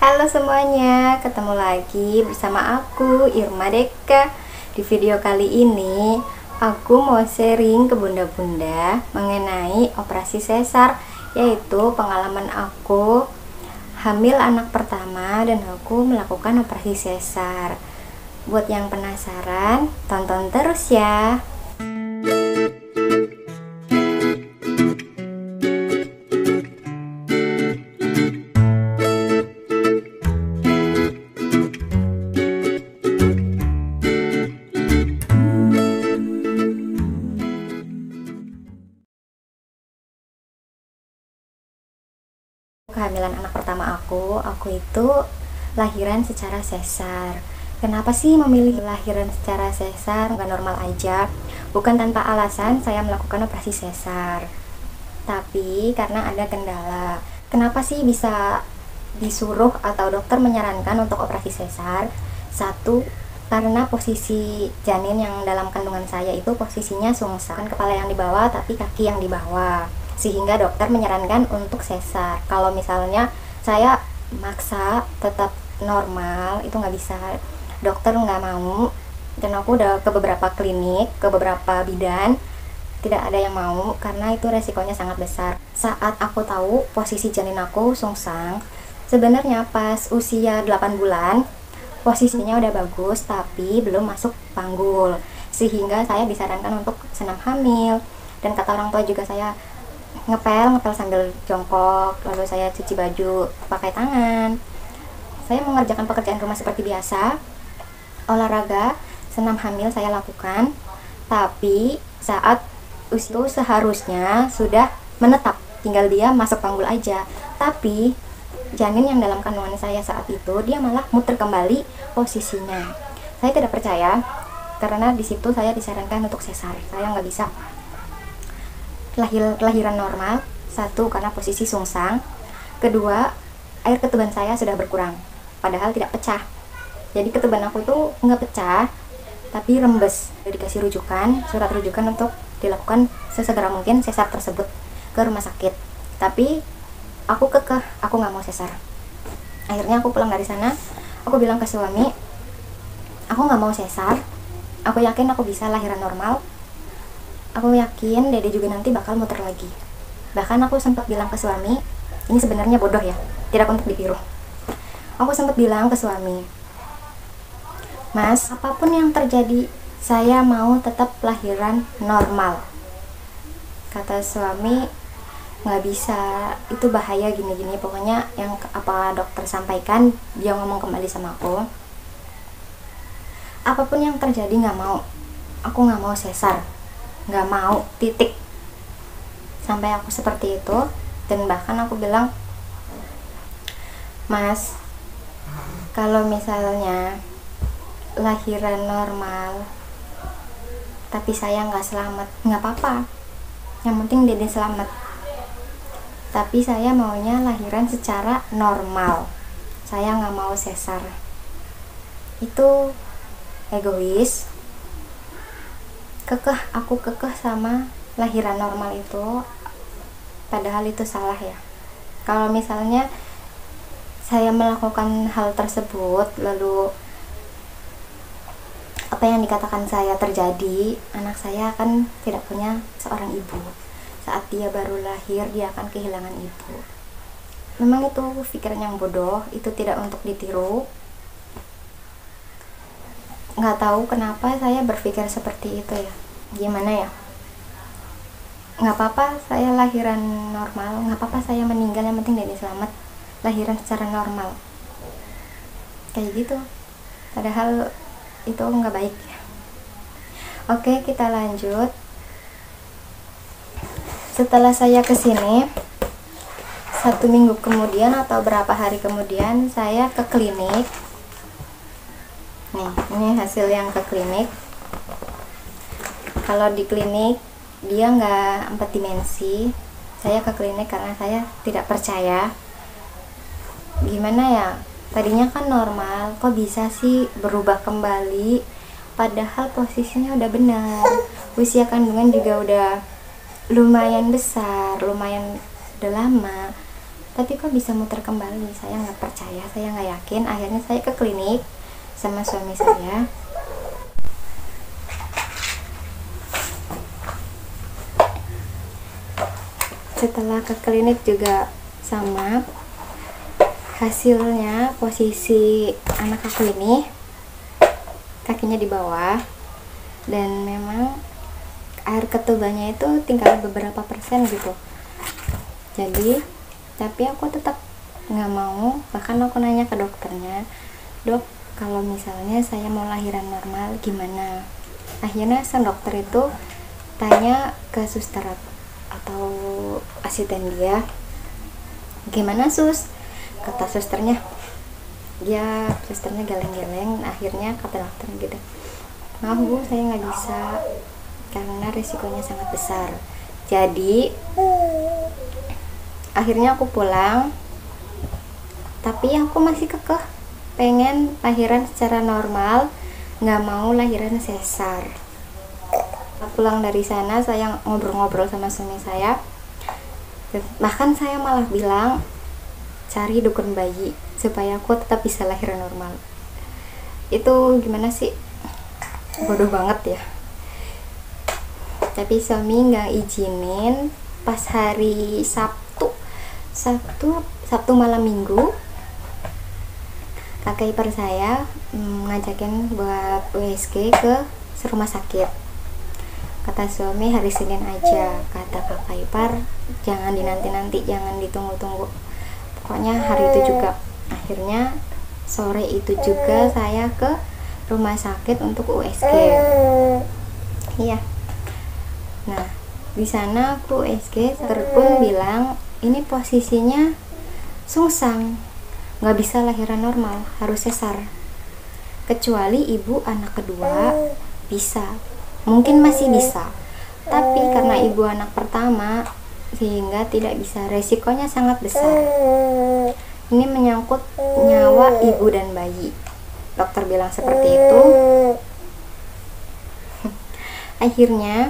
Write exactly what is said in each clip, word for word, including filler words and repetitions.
Halo semuanya, ketemu lagi bersama aku Irma Deka. Di video kali ini aku mau sharing ke bunda-bunda mengenai operasi sesar, yaitu pengalaman aku hamil anak pertama dan aku melakukan operasi sesar. Buat yang penasaran, tonton terus ya. Kehamilan anak pertama aku, aku itu lahiran secara sesar. Kenapa sih memilih lahiran secara sesar? Nggak normal aja. Bukan tanpa alasan saya melakukan operasi sesar, tapi karena ada kendala. Kenapa sih bisa disuruh atau dokter menyarankan untuk operasi sesar? Satu, karena posisi janin yang dalam kandungan saya itu posisinya sungsang, kepala yang di bawah tapi kaki yang di bawah, sehingga dokter menyarankan untuk sesar. Kalau misalnya saya maksa tetap normal, itu nggak bisa, dokter nggak mau. Dan aku udah ke beberapa klinik, ke beberapa bidan, tidak ada yang mau karena itu resikonya sangat besar. Saat aku tahu posisi janin aku sungsang, sebenarnya pas usia delapan bulan posisinya udah bagus tapi belum masuk panggul, sehingga saya disarankan untuk senam hamil. Dan kata orang tua juga saya ngepel ngepel sambil jongkok, lalu saya cuci baju pakai tangan, saya mengerjakan pekerjaan rumah seperti biasa. Olahraga senam hamil saya lakukan, tapi saat usia itu seharusnya sudah menetap, tinggal dia masuk panggul aja. Tapi janin yang dalam kandungan saya saat itu dia malah muter kembali posisinya. Saya tidak percaya karena di situ saya disarankan untuk sesar. Saya nggak bisa lahir lahiran normal. Satu, karena posisi sungsang. Kedua, air ketuban saya sudah berkurang, padahal tidak pecah. Jadi ketuban aku itu nggak pecah, tapi rembes. Jadi dikasih rujukan, surat rujukan untuk dilakukan sesegera mungkin sesar tersebut ke rumah sakit. Tapi aku kekeh, aku nggak mau sesar. Akhirnya aku pulang dari sana, aku bilang ke suami, aku nggak mau sesar. Aku yakin aku bisa lahiran normal. Aku yakin dede juga nanti bakal muter lagi. Bahkan aku sempat bilang ke suami, ini sebenarnya bodoh ya, tidak untuk ditiru. Aku sempat bilang ke suami, Mas, apapun yang terjadi, saya mau tetap lahiran normal. Kata suami, nggak bisa, itu bahaya gini-gini. Pokoknya yang apa dokter sampaikan, dia ngomong kembali sama aku, apapun yang terjadi nggak mau, aku nggak mau sesar, nggak mau, titik. Sampai aku seperti itu. Dan bahkan aku bilang, Mas, kalau misalnya lahiran normal tapi saya nggak selamat, nggak apa-apa, yang penting dede selamat. Tapi saya maunya lahiran secara normal, saya nggak mau sesar. Itu egois. Kekeh, aku kekeh sama lahiran normal itu, padahal itu salah ya. Kalau misalnya saya melakukan hal tersebut lalu apa yang dikatakan saya terjadi, anak saya akan tidak punya seorang ibu. Saat dia baru lahir, dia akan kehilangan ibu. Memang itu pikiran yang bodoh, itu tidak untuk ditiru. Nggak tahu kenapa saya berpikir seperti itu ya. Gimana ya? Nggak apa-apa saya lahiran normal, nggak apa-apa saya meninggal, yang penting dede selamat. Lahiran secara normal, kayak gitu. Padahal itu nggak baik. Oke, kita lanjut. Setelah saya kesini, satu minggu kemudian atau berapa hari kemudian, saya ke klinik. Nih, ini hasil yang ke klinik. Kalau di klinik dia nggak empat dimensi. Saya ke klinik karena saya tidak percaya. Gimana ya, tadinya kan normal, kok bisa sih berubah kembali, padahal posisinya udah benar, usia kandungan juga udah lumayan besar, lumayan udah lama. tapi kok bisa muter kembali. Saya nggak percaya, saya nggak yakin. Akhirnya saya ke klinik sama suami saya. Setelah ke klinik juga sama, hasilnya posisi anak aku ini kakinya di bawah, dan memang air ketubannya itu tinggal beberapa persen gitu. Jadi tapi aku tetap nggak mau, bahkan aku nanya ke dokternya, dok kalau misalnya saya mau lahiran normal gimana. Akhirnya sang dokter itu tanya ke suster atau asisten dia, gimana sus, kata susternya. Ya susternya geleng-geleng. Akhirnya kata dokter gitu, maaf bu, saya nggak bisa karena risikonya sangat besar. Jadi akhirnya aku pulang, tapi aku masih kekeh pengen lahiran secara normal, nggak mau lahiran sesar. Pulang dari sana saya ngobrol-ngobrol sama suami saya, bahkan saya malah bilang cari dukun bayi supaya aku tetap bisa lahiran normal. Itu gimana sih, bodoh banget ya. Tapi suami nggak izinin. Pas hari Sabtu Sabtu Sabtu malam minggu, kakak ipar saya mm, ngajakin buat U S G ke rumah sakit. Kata suami hari Senin aja, kata kakak ipar jangan dinanti-nanti, jangan ditunggu-tunggu, pokoknya hari itu juga. Akhirnya sore itu juga saya ke rumah sakit untuk U S G. Iya. Nah di sana aku U S G, dokter pun bilang ini posisinya sungsang, nggak bisa lahiran normal, harus sesar. Kecuali ibu anak kedua bisa, mungkin masih bisa, tapi karena ibu anak pertama sehingga tidak bisa, resikonya sangat besar. Ini menyangkut nyawa ibu dan bayi, dokter bilang seperti itu. Akhirnya,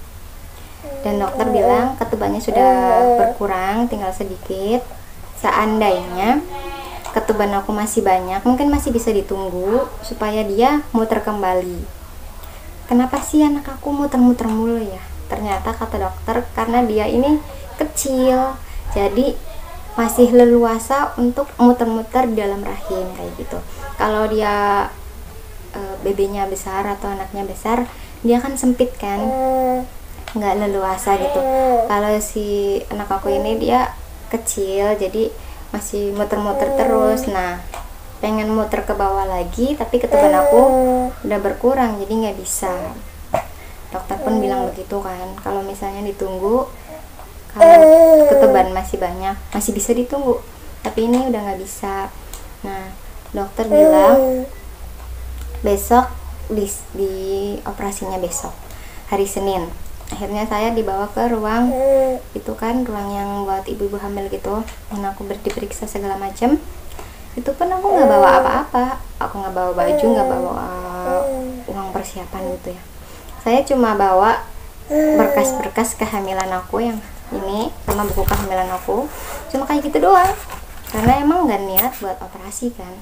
dan dokter bilang ketubannya sudah berkurang, tinggal sedikit. Seandainya ketuban aku masih banyak, mungkin masih bisa ditunggu supaya dia muter kembali. Kenapa sih anak aku muter-muter mulu ya? Ternyata kata dokter karena dia ini kecil, jadi masih leluasa untuk muter-muter di dalam rahim kayak gitu. Kalau dia e, bebenya besar atau anaknya besar, dia kan sempit kan, nggak leluasa gitu. Kalau si anak aku ini dia kecil, jadi masih muter-muter terus. Nah pengen muter ke bawah lagi, tapi ketuban aku udah berkurang, jadi nggak bisa. Dokter pun bilang begitu kan, kalau misalnya ditunggu, kalau ketuban masih banyak masih bisa ditunggu, tapi ini udah nggak bisa. Nah dokter bilang besok di, di operasinya besok hari Senin. Akhirnya saya dibawa ke ruang itu kan, ruang yang buat ibu-ibu hamil gitu, yang aku diperiksa segala macam. Itu pun aku nggak bawa apa-apa, aku nggak bawa baju, nggak bawa uh, uang persiapan gitu ya. Saya cuma bawa berkas-berkas kehamilan aku yang ini sama buku kehamilan aku, cuma kayak gitu doang, karena emang nggak niat buat operasi kan.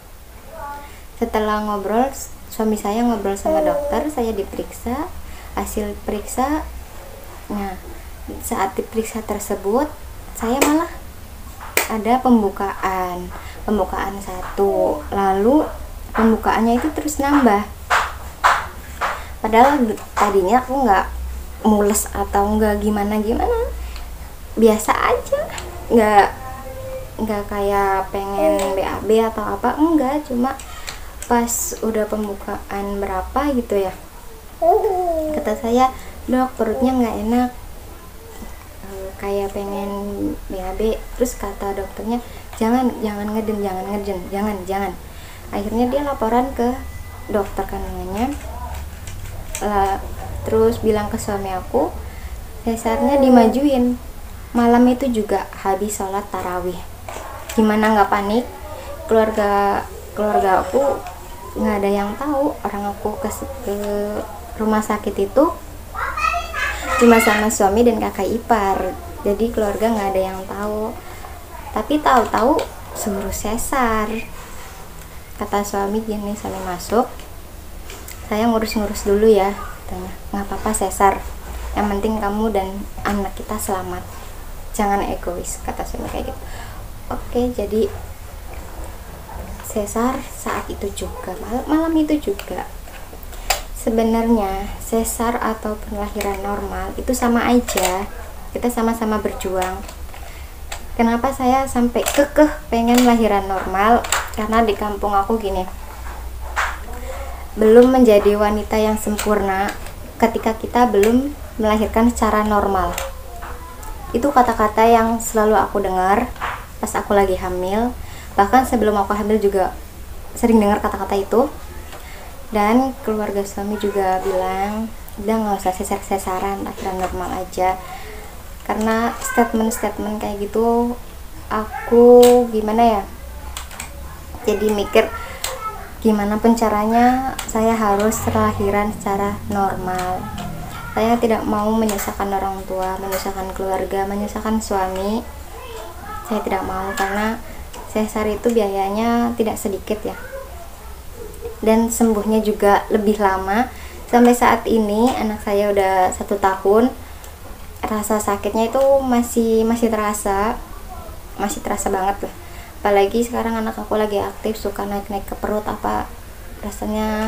Setelah ngobrol, suami saya ngobrol sama dokter, saya diperiksa, hasil periksa. Nah saat diperiksa tersebut saya malah ada pembukaan pembukaan satu, lalu pembukaannya itu terus nambah, padahal tadinya aku nggak mules atau nggak gimana gimana, biasa aja, nggak nggak kayak pengen B A B atau apa, enggak, cuma pas udah pembukaan berapa gitu ya, kata saya, dok perutnya nggak enak, kayak pengen B A B. Terus kata dokternya, jangan jangan ngeden jangan ngeden jangan jangan akhirnya dia laporan ke dokter kandungannya, uh, terus bilang ke suami aku sesarnya dimajuin. Malam itu juga habis sholat tarawih, gimana nggak panik, keluarga keluarga aku nggak ada yang tahu. Orang aku ke, ke rumah sakit itu cuma sama suami dan kakak ipar, jadi keluarga nggak ada yang tahu. Tapi tahu-tahu suruh sesar. Kata suami gini, suami masuk, saya ngurus-ngurus dulu ya, katanya. Nggak apa-apa sesar, yang penting kamu dan anak kita selamat, jangan egois, kata suami kayak gitu. Oke, jadi sesar saat itu juga, malam, malam itu juga. Sebenarnya sesar ataupun lahiran normal itu sama aja, kita sama-sama berjuang. Kenapa saya sampai kekeh pengen lahiran normal? Karena di kampung aku gini, belum menjadi wanita yang sempurna ketika kita belum melahirkan secara normal. Itu kata-kata yang selalu aku dengar pas aku lagi hamil. Bahkan sebelum aku hamil juga sering dengar kata-kata itu. Dan keluarga suami juga bilang, udah nggak usah sesar-sesaran, lahiran normal aja. Karena statement-statement kayak gitu, aku gimana ya, jadi mikir gimana pun caranya saya harus lahiran secara normal. Saya tidak mau menyusahkan orang tua, menyusahkan keluarga, menyusahkan suami. Saya tidak mau, karena sesar itu biayanya tidak sedikit ya, dan sembuhnya juga lebih lama. Sampai saat ini anak saya udah satu tahun, rasa sakitnya itu masih masih terasa, masih terasa banget lah. Apalagi sekarang anak aku lagi aktif, suka naik-naik ke perut, apa rasanya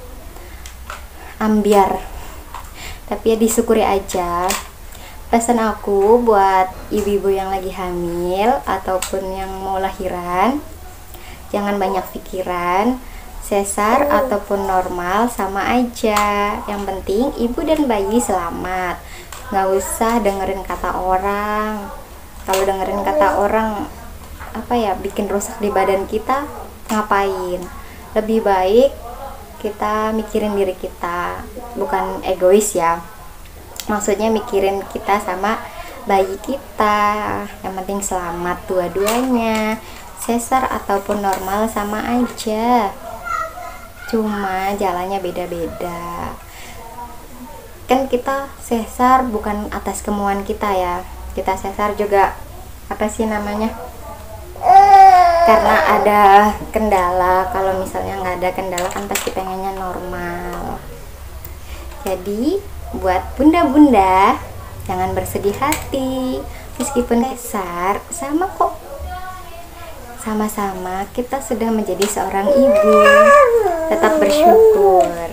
ambiar. Tapi ya disyukuri aja. Pesan aku buat ibu-ibu yang lagi hamil ataupun yang mau lahiran, jangan banyak pikiran. Sesar ataupun normal sama aja, yang penting ibu dan bayi selamat. Nggak usah dengerin kata orang. Kalau dengerin kata orang, apa ya, bikin rusak di badan kita, ngapain? Lebih baik kita mikirin diri kita, bukan egois ya, maksudnya mikirin kita sama bayi kita. Yang penting selamat dua-duanya. Sesar ataupun normal sama aja, cuma jalannya beda-beda. Kan kita sesar bukan atas kemauan kita ya, kita sesar juga apa sih namanya, karena ada kendala. Kalau misalnya nggak ada kendala kan pasti pengennya normal. Jadi buat bunda-bunda jangan bersedih hati, meskipun sesar sama kok, sama-sama kita sudah menjadi seorang ibu. Tetap bersyukur.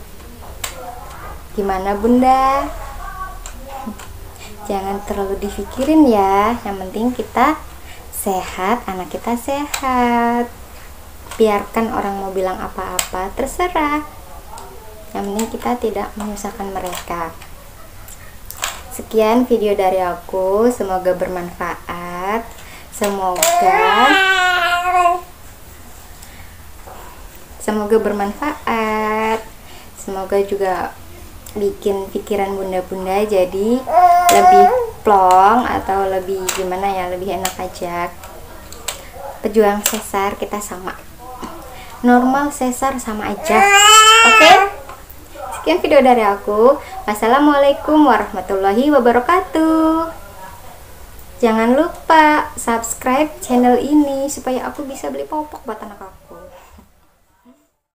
Gimana bunda? Jangan terlalu dipikirin ya, yang penting kita sehat, anak kita sehat. Biarkan orang mau bilang apa-apa, terserah. Yang penting kita tidak menyusahkan mereka. Sekian video dari aku, semoga bermanfaat. Semoga Semoga bermanfaat. Semoga juga bikin pikiran bunda-bunda jadi lebih plong, atau lebih gimana ya, lebih enak aja. Pejuang sesar kita sama, normal sesar sama aja. Oke okay? Sekian video dari aku. Wassalamualaikum warahmatullahi wabarakatuh. Jangan lupa subscribe channel ini supaya aku bisa beli popok buat anak aku.